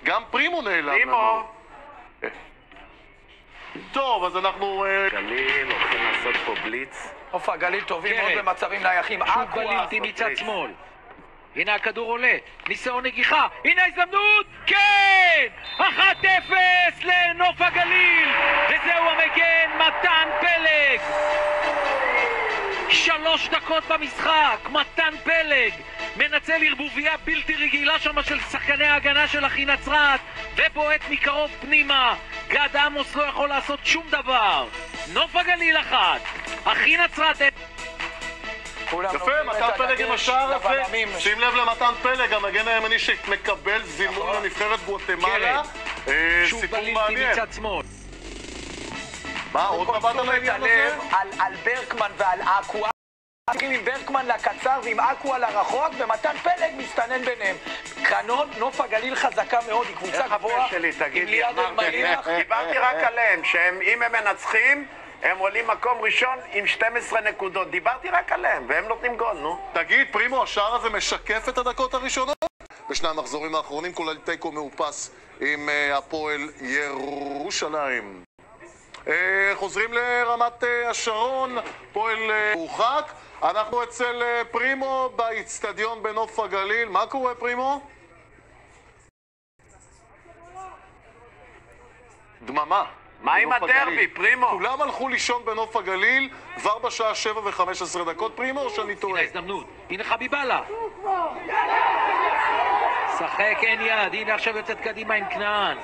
גם פרימו נעלם לנו. פרימו! טוב, אז אנחנו... גליל, הולכים לעשות פה בליץ. נוף הגליל טובים מאוד במצבים נייחים. שוב בלינטי מצד שמאל. הנה הכדור עולה, ניסיון נגיחה, הנה ההזדמנות, כן! 1-0 לנוף הגליל, וזהו המגן מתן פלג. 3 דקות במשחק, מתן פלג מנצל ערבוביה בלתי רגילה שם של שחקני ההגנה של אחי נצרת, ובועט מקרוב פנימה. גד עמוס לא יכול לעשות שום דבר. נוף הגליל 1, אחי נצרת... יפה, מתן פלג עם השער יפה. שים לב למתן פלג, המגן הימני שמקבל זימון לנבחרת גואטמלה. שוב בלינטי מצד שמאל. מה, עוד מבט על העניין הזה? על ברקמן ועל אקווה. עם ברקמן לקצר ועם אקווה לרחוק, ומתן פלג מסתנן ביניהם. קרנות, נוף הגליל חזקה מאוד, היא קבוצה גבוהה. תגיד לי, דיברתי רק עליהם, שאם הם מנצחים הם עולים מקום ראשון עם 12 נקודות. דיברתי רק עליהם, והם נותנים גול, נו. תגיד, פרימו, השער הזה משקף את הדקות הראשונות? בשני המחזורים האחרונים, כולל תיקו מאופס עם הפועל ירושלים. חוזרים לרמת השרון, פועל הורחק. אנחנו אצל פרימו באצטדיון בנוף הגליל. מה קורה, פרימו? דממה. מה עם הדרבי, פרימו? כולם הלכו לישון בנוף הגליל כבר בשעה 7:15 דקות, פרימו, או שאני טועה? הנה ההזדמנות, הנה חביבאללה. שחק, אין יד, הנה עכשיו יוצאת קדימה עם כנען.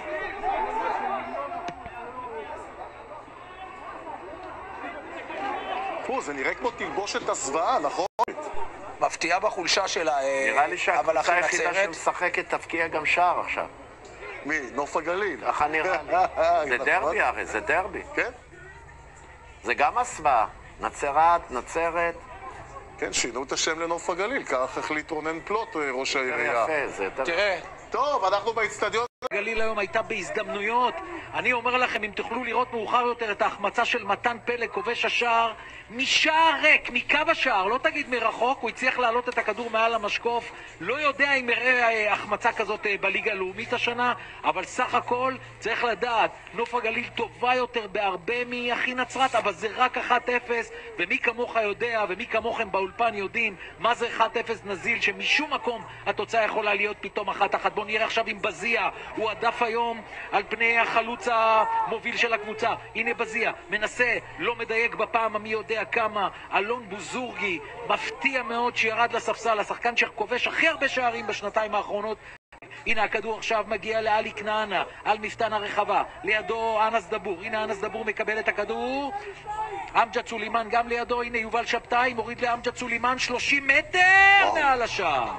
זה נראה כמו תלבושת הזוועה, נכון? מפתיעה בחולשה שלה, נראה לי שהקבוצה היחידה שמשחקת תפקיע גם שער עכשיו. מי? נוף הגליל. ככה נראה לי. זה דרבי הרי, זה דרבי. כן? זה גם הסוואה. נצרת. כן, שינו את השם לנוף הגליל, כך החליט רונן פלוט, ראש העירייה. יפה, זה יותר... תראה. טוב, אנחנו באצטדיון. הגליל היום הייתה בהזדמנויות. אני אומר לכם, אם תוכלו לראות מאוחר יותר את ההחמצה של מתן פלג, כובש השער, משער ריק, מקו השער, לא תגיד מרחוק, הוא הצליח להעלות את הכדור מעל המשקוף. לא יודע אם יראה החמצה כזאת בליגה הלאומית השנה, אבל סך הכל צריך לדעת, נוף הגליל טובה יותר בהרבה מאחי נצרת, אבל זה רק 1-0, ומי כמוך יודע, ומי כמוכם באולפן יודעים מה זה 1-0 נזיל, שמשום מקום התוצאה יכולה להיות פתאום 1-1. בוא נראה עכשיו עם בזיה, הוא עדף היום על פני החלוץ המוביל של הקבוצה. הנה בזיה, מנסה, לא מדייק בפעם המי יודע כמה. אלון בוזורגי, מפתיע מאוד שירד לספסל, השחקן שכובש הכי הרבה שערים בשנתיים האחרונות. הנה הכדור עכשיו מגיע לאלי כנענה, על מפתן הרחבה, לידו אנס דבור. הנה אנס דבור מקבל את הכדור, אמג'ד סולימן גם לידו. הנה יובל שבתאי מוריד לאמג'ד סולימן 30 מטר מעל השער.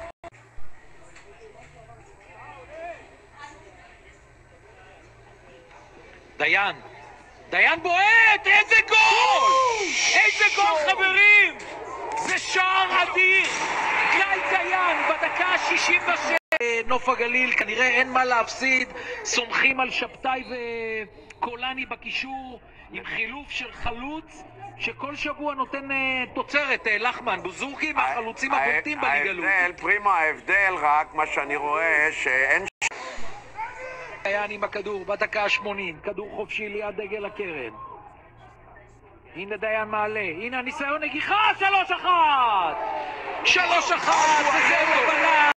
דיין בועט, איזה גול! איזה גול, חברים! זה שער אדיר! גיא דיין בדקה ה-66. נוף הגליל, כנראה אין מה להפסיד, סומכים על שבתאי וקולני בקישור, עם חילוף של חלוץ שכל שבוע נותן תוצרת, לחמן, בוזורגי מהחלוצים הבולטים בליגה הלאומית. פרימו, ההבדל רק, מה שאני רואה, שאין... דיין עם הכדור בדקה ה-80, כדור חופשי ליד דגל הקרן. הנה דיין מעלה, הנה הניסיון נגיחה, 3-1! 3-1, וזהו הבנה!